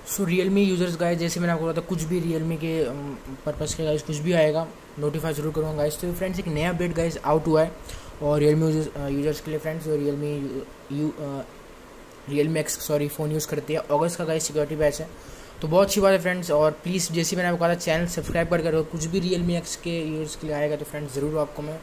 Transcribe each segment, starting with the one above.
सो Realme users guys, जैसे मैंने आपको बोला था कुछ भी रियलमी के पर्पज़ के गाइस कुछ भी आएगा नोटिफाई ज़रूर करूँगा गाइस। तो फ्रेंड्स एक नया अपडेट गाइस आउट हुआ है और रियलमी यूज़र्स के लिए फ्रेंड्स जो रियलमी एक्स फ़ोन यूज़ करते हैं अगस्त का गाइस सिक्योरिटी पैच है। तो बहुत अच्छी बात है फ्रेंड्स। और प्लीज़ जैसे मैंने आपको कहा था चैनल सब्सक्राइब कर करो, कुछ भी रियलमी एक्स के यूज़र्स के लिए आएगा तो फ्रेंड्स ज़रूर आपको मैं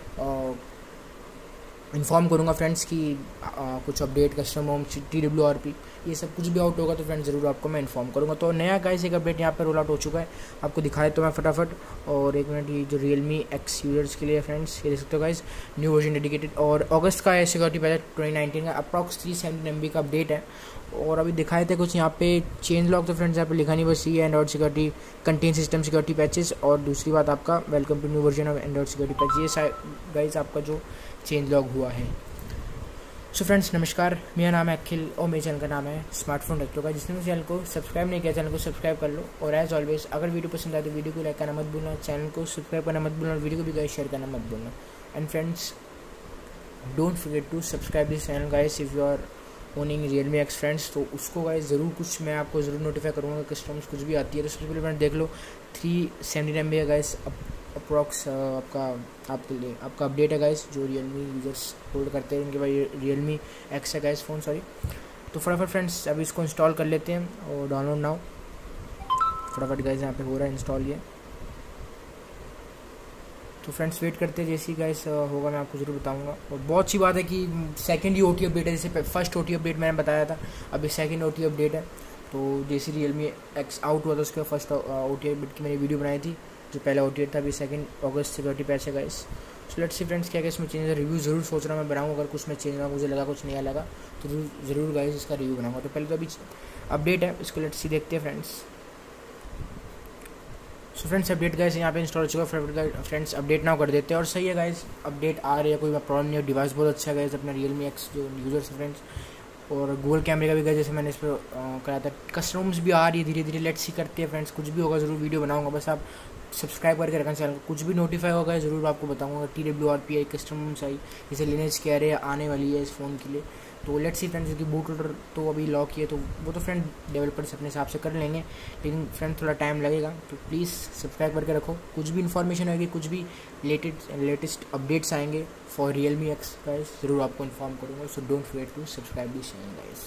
इन्फॉर्म करूँगा फ्रेंड्स कि कुछ अपडेट कस्टम होम TWRP ये सब कुछ भी आउट होगा तो फ्रेंड्स ज़रूर आपको मैं इन्फॉर्म करूँगा। तो नया गाइस एक अपडेट यहाँ पर रोल आउट हो चुका है, आपको दिखाए तो मैं फटाफट। और एक मिनट, ये जो Realme X यूजर्स के लिए फ्रेंड्स ये देख सकते हो गाइस, न्यू वर्जन डेडिकेटेड और अगस्त का है सिक्योरिटी पैच 2019 का अप्रॉक्स 370 MB का अपडेट है। और अभी दिखाए थे कुछ यहाँ पे चेंज लॉग, तो फ्रेंड्स यहाँ पे लिखा नहीं, बस ये Android security contain system security patches. और दूसरी बात आपका welcome to new version of Android security patch, ये गाइस आपका जो चेंज लॉग हुआ है। सो फ्रेंड्स नमस्कार, मेरा नाम है अखिल और मेरे चैनल का नाम है स्मार्टफोन टेक्नो का। जिसने मेरे चैनल को सब्सक्राइब नहीं किया चैनल को सब्सक्राइब कर लो। और एज ऑलवेज अगर वीडियो पसंद आए तो वीडियो को लाइक करना मत भूलना, चैनल को सब्सक्राइब करना मत भूलना और वीडियो को भी गाइस शेयर करना मत भूलना। And friends don't forget to subscribe this channel guys if you are owning Realme X friends. तो उसको गाइस ज़रूर कुछ मैं आपको ज़रूर नोटिफाई करूँगा, कस्टम्स कुछ भी आती है तो सबसे पहले फ्रेंड देख लो 370 MB है गाइस अप्रॉक्स आपके लिए आपका अपडेट है गाइस जो रियलमी यूजर्स होल्ड करते हैं, उनके पास Realme X है गाइस फ़ोन सॉरी। तो फटाफट फ्रेंड्स अभी इसको इंस्टॉल कर लेते हैं और डाउनलोड नाउ फटाफट गाइस यहाँ पे हो रहा है इंस्टॉल ये। तो फ्रेंड्स वेट करते हैं, जैसे ही गाइस होगा मैं आपको ज़रूर बताऊंगा। और बहुत अच्छी बात है कि सेकंड ही OT अपडेट है, जैसे फर्स्ट OT अपडेट मैंने बताया था, अभी सेकंड OT अपडेट है। तो जैसे Realme X आउट हुआ था उसके फर्स्ट OT अपडेट की मैंने वीडियो बनाई थी, जो पहला OT था, अभी सेकंड अगस्त सिक्योरिटी पैच है guys. So let's see friends क्या इसमें चेंज है, रिव्यू ज़रूर सोच रहा हूँ मैं बनाऊँ, अगर कुछ में चेंज हुआ मुझे लगा कुछ नया लगा तो ज़रूर गाइस इसका रिव्यू बनाऊँगा। तो पहले तो अभी अपडेट है, इसको लेट्स सी देखते हैं friends. So friends update guys यहाँ पे इंस्टॉल हो चुका है, फ्रेंड्स अपडेट नाउ कर देते हैं। और सही है गाइस अपडेट आ रही है, कोई प्रॉब्लम नहीं है, डिवाइस बहुत अच्छा है गाइस अपना Realme X जो यूजर्स फ्रेंड्स। और गूगल कैमरे का भी गाइस जैसे मैंने इस पर कराया था, कस्टम्स भी आ रही है धीरे धीरे, लेट्स सी करते हैं फ्रेंड्स। कुछ भी होगा ज़रूर वीडियो बनाऊंगा, बस आप सब्सक्राइब करके रखना चैनल को, कुछ भी नोटिफाई होगा ज़रूर आपको बताऊंगा। TWRP आई कस्टम्स आई जैसे लिनेज कह रहे आने वाली है इस फ़ोन के लिए। तो लेट्स सी फ्रेंड्स, क्योंकि बूट लोडर तो अभी लॉक किया तो वो तो फ्रेंड डेवलपर्स अपने हिसाब से कर लेंगे, लेकिन फ्रेंड थोड़ा टाइम लगेगा। तो प्लीज़ सब्सक्राइब करके रखो, कुछ भी इन्फॉर्मेशन आएगी, कुछ भी लेटेस्ट अपडेट्स आएंगे फॉर Realme X गाइस ज़रूर आपको इन्फॉर्म करूँगा। So don't forget to subscribe this channel guys.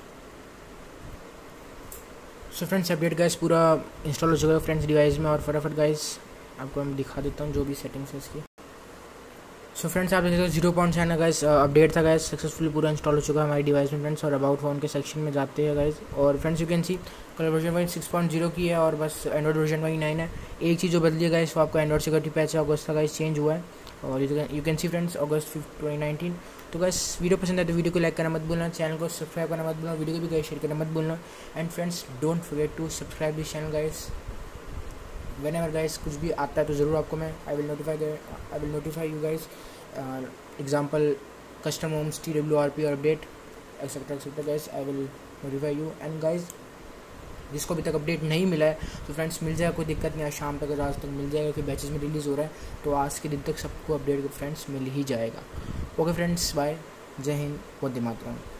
So friends update guys पूरा इंस्टॉल हो चुका है फ्रेंड्स डिवाइस में। और फटाफट गाइस आपको मैं दिखा देता हूँ जो भी सेटिंग्स है इसकी। सो फ्रेंड्स आप देख सकते हो 0.7 गाइस अपडेट था गाइस, सक्सेसफुली पूरा इंस्टॉल हो चुका है हमारी डिवाइस में फ्रेंड्स। और अबाउट फ़ोन के सेक्शन में जाते हैं गाइस और friends you can see colour version wise 6.0 की है और बस एंड्रॉइड वर्जन वाइज 9 है। एक चीज़ जो बदली है गाइस वो आपका एंड्रॉइड सिक्योरिटी पैच है अगस्त का गाइस चेंज हुआ है। और यू कैन सी फ्रेंड्स अगस्त 5 2019। तो गाइस वीडियो पसंद आए तो वीडियो को लाइक करना मत भूलना, चैनल को सब्सक्राइब करना मत भूलना, वीडियो को भी गाइस शेयर करना मत भूलना। And friends don't forget to subscribe this channel guys. Whenever guys कुछ भी आता है तो ज़रूर आपको मैं I will notify you guys. Example custom homes TWRP और update etcetera guys I will notify you. And guys जिसको अभी तक अपडेट नहीं मिला है तो फ्रेंड्स मिल जाएगा, कोई दिक्कत नहीं है, शाम तक आज तक मिल जाएगा, क्योंकि बैचेस में रिलीज़ हो रहा है तो आज के दिन तक सबको अपडेट फ्रेंड्स मिल ही जाएगा। ओके फ्रेंड्स बाय, जय हिंद, वंदे मातरम।